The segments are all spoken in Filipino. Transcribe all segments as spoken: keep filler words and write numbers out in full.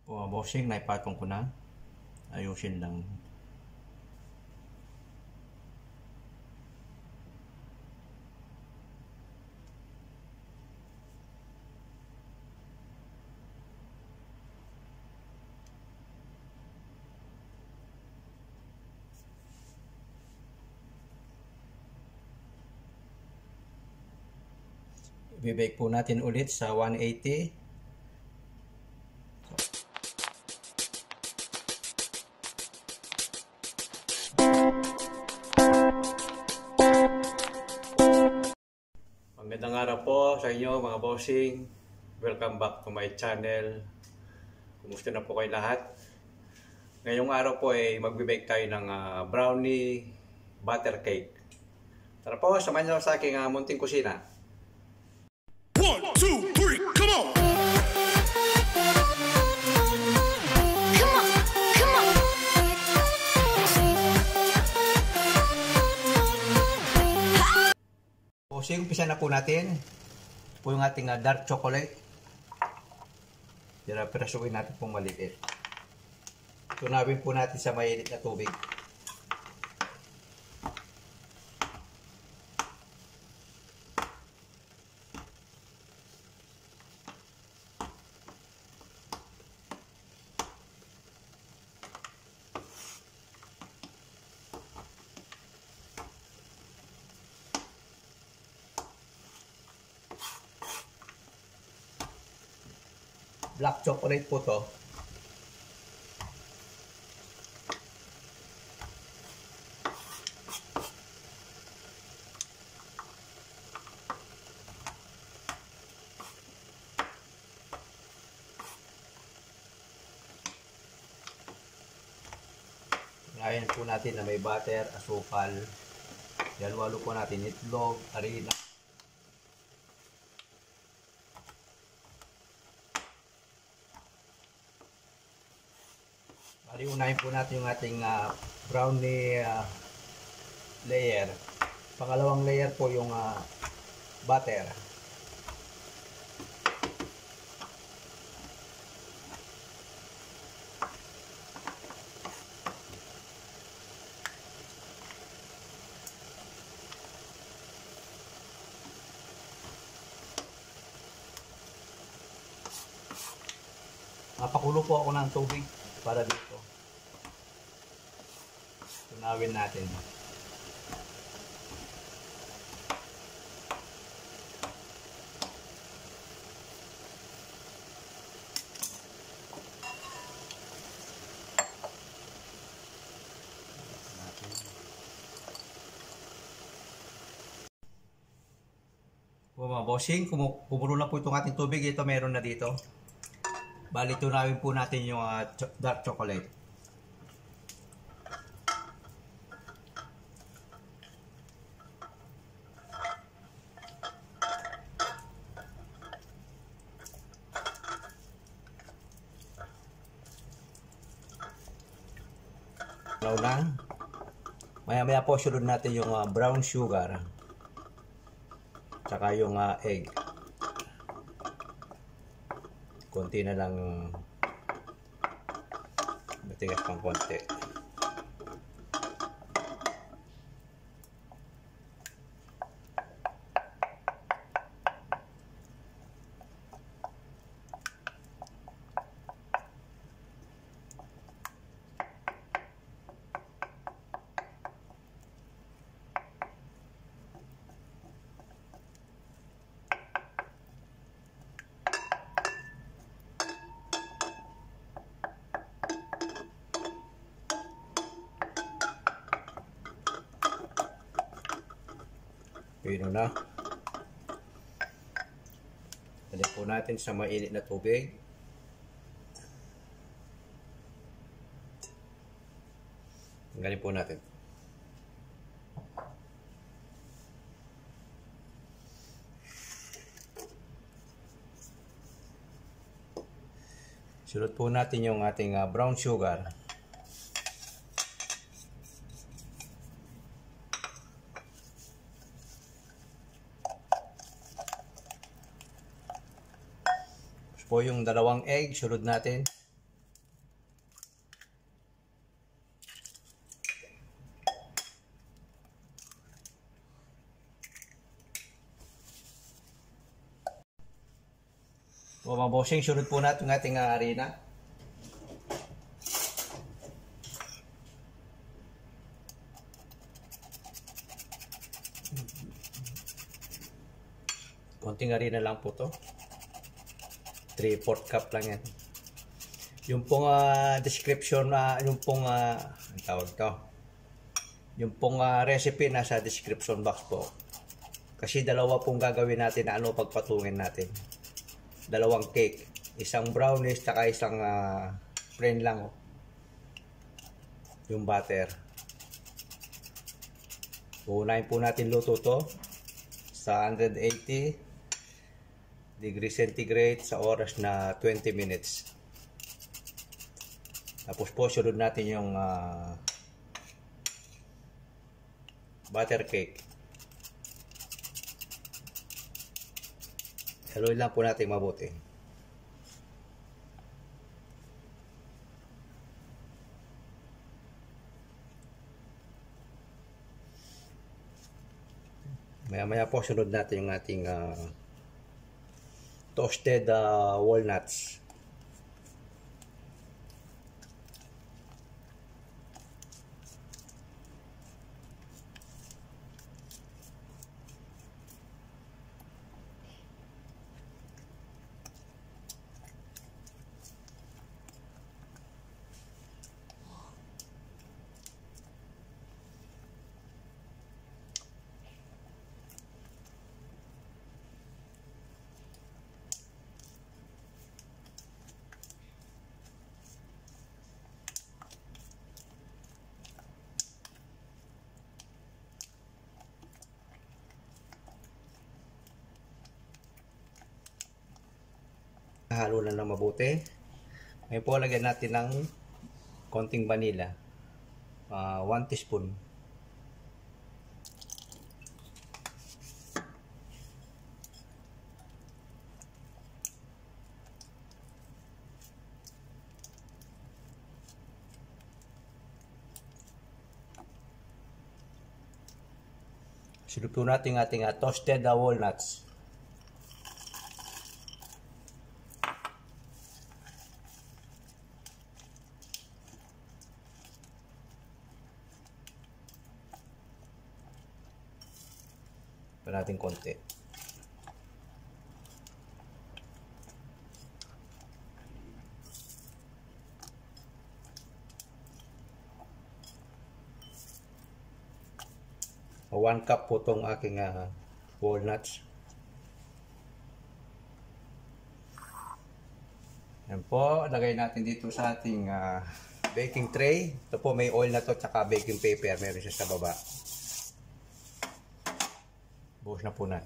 O, bossing, naipatong ko na. Ayusin lang. I-bake po natin ulit sa one eighty. Magandang araw po sa inyo mga bossing. Welcome back to my channel. Kumusta na po kayo lahat? Ngayong araw po ay magbe-bake tayo ng uh, brownie butter cake. Tara po, samahan niyo sa aking uh, munting kusina. One, two, three, come on! Come on, come on. Bossing, umpisa na po natin. Ito po yung ating uh, dark chocolate. Tira, pirasuin natin pong maliit. Tunawin po natin sa mainit na tubig. Black chocolate po to. Ngayon po natin na may butter, asukal. Halo-halo po natin itlog, harina. Bali, unahin po natin yung ating uh, brownie uh, layer. Pangalawang layer po yung uh, butter. Napakulo po ako ng tubig para dito. Tunawin natin. O mga bossing, kumulo na po itong ating tubig. Ito meron na dito. Bali, tunawin po natin yung uh, dark chocolate. Now na. Maya-maya po sunod natin yung uh, brown sugar. Tsaka yung uh, egg. Konti na lang, matigas pang konti. Pino na. Tali po natin sa mainit na tubig. Tanggalin po natin. Sunod po natin yung ating uh, brown sugar. Po yung dalawang egg, sunod natin. O mga bossing, sunod po natin ng ating uh, harina. Konting harina lang po to. three fourths cup lang yan. Yung pong uh, description na, uh, yung pong, uh, ang tawag to, yung pong uh, recipe nasa description box po. Kasi dalawa pong gagawin natin na ano pagpatungin natin. Dalawang cake. Isang brownies, taka isang uh, plain lang. Oh. Yung butter. Uunahin po natin luto to sa one eighty degrees centigrade sa oras na twenty minutes. Tapos po, sunod natin yung uh, butter cake. Haluin lang po natin mabuti. Maya-maya po, sunod natin yung ating uh, toasted uh, walnuts. Halo na ng mabuti. Ngayon po, lagyan natin ng konting vanilla. Uh, one teaspoon. Sunod po natin ating uh, toasted uh, walnuts. Pa natin konti. one cup po itong aking uh, walnuts. Yan po, lagay natin dito sa ating uh, baking tray. Ito po, may oil na to, tsaka baking paper, meron siya sa baba. Buhos na po natin.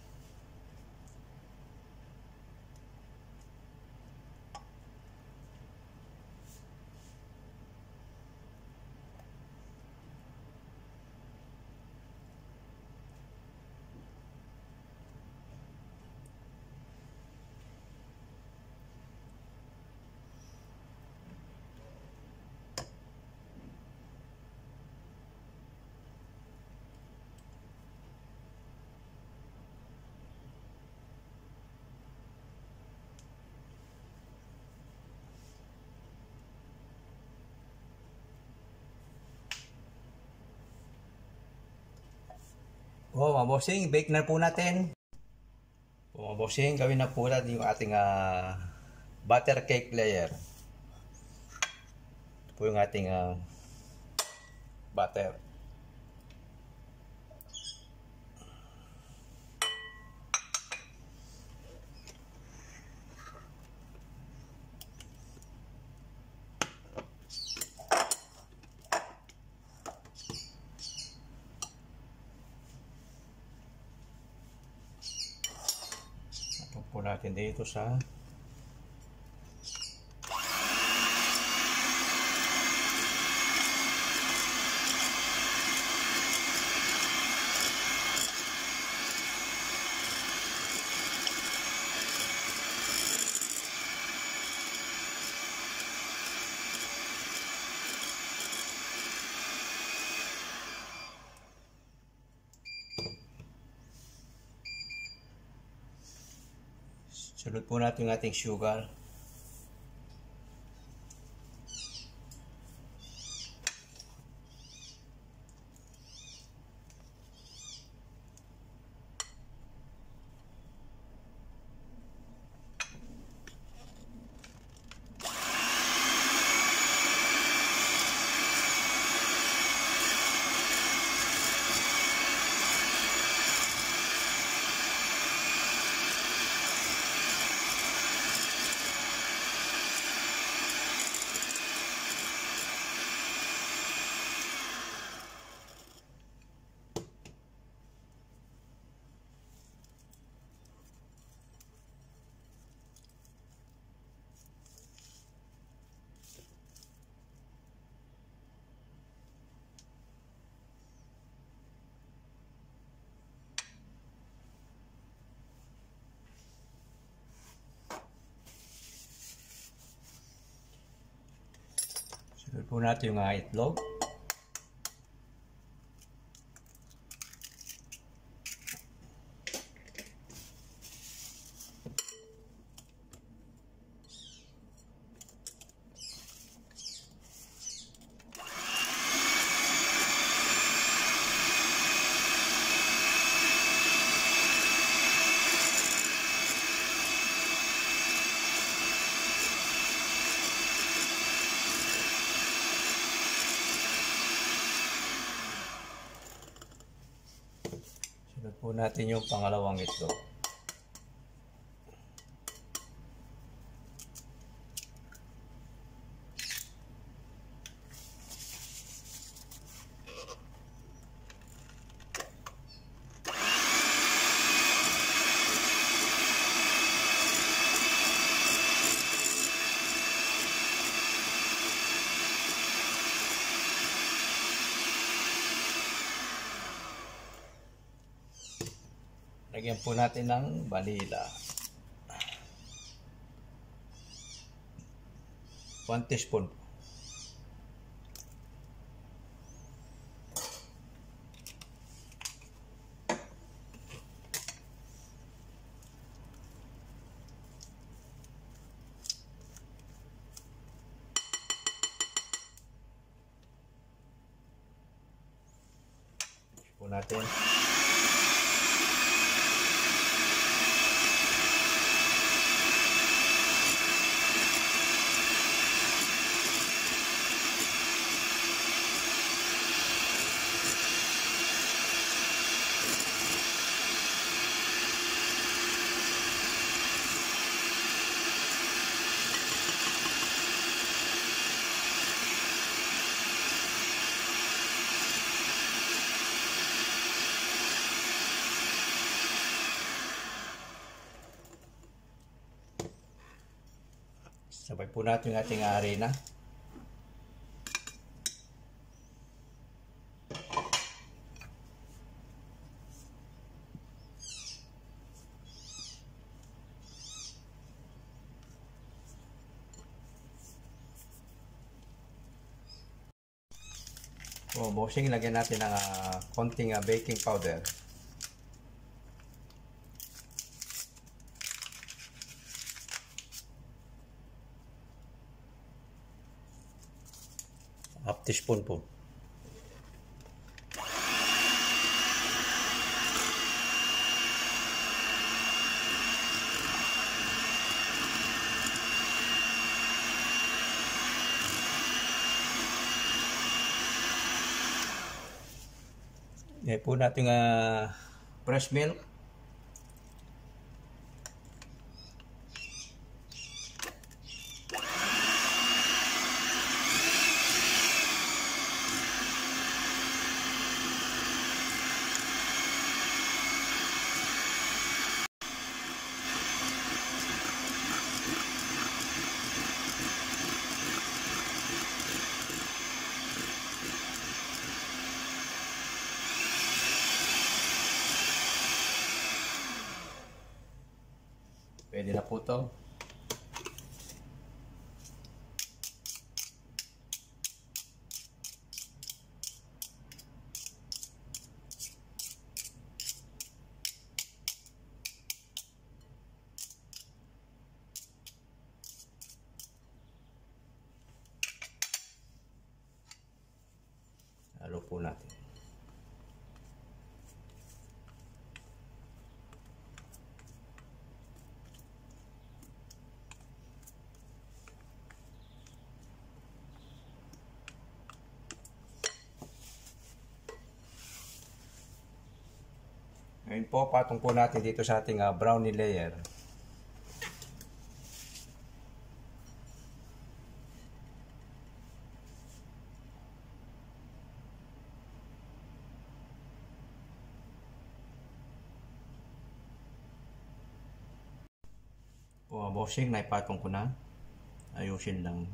Oh, mga bossing, bake na po natin. Oh, mga bossing, gawin na po natin yung ating uh, butter cake layer. Ito po yung ating uh, butter. Po natin dito sa Sunod po natin yung ating sugar. Sunod po natin yung uh, itlog. Sunod po natin yung pangalawang itlog. Lagyan po natin ng vanilla. one teaspoon. Po natin. Sabay po natin yung ating harina. O, bossing, lagyan natin ng uh, konting uh, baking powder. Half teaspoon po. Ngayon po natin uh, fresh milk. Pwede na po ito. po natin. Ngayon po, patong po natin dito sa ating uh, brownie layer. Po, uh, bossing, naipatong ko na. Ayusin lang.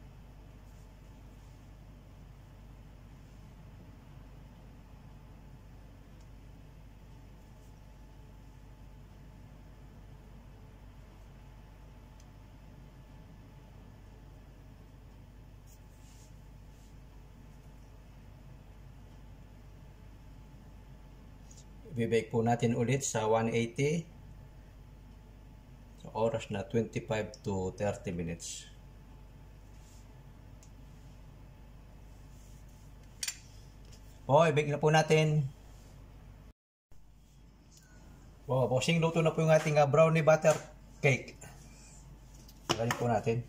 I-bake po natin ulit sa one eighty. So, oras na twenty-five to thirty minutes. O, i-bake na po natin. O, bossing, luto na po yung ating uh, brownie butter cake. Ganyan po natin.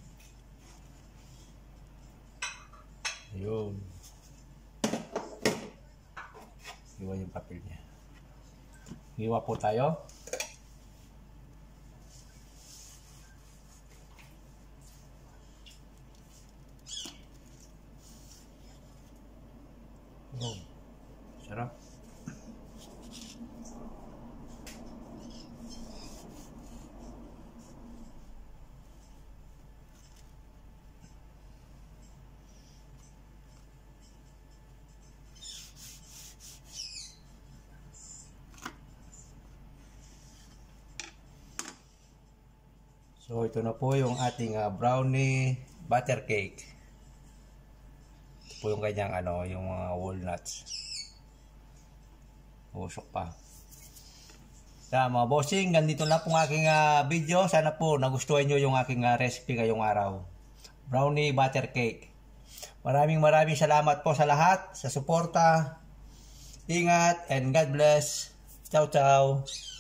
Ayun. Iwa yung papel niya. Iwa po tayo. Oh, sarap. So, ito na po yung ating uh, brownie butter cake. Ito po yung kanyang ano, yung mga uh, walnuts. Usok pa. Kaya mga bossing, ganito na po ang aking uh, video. Sana po nagustuhan nyo yung aking uh, recipe ngayong araw. Brownie butter cake. Maraming maraming salamat po sa lahat, sa suporta. Ingat and God bless. Ciao, ciao.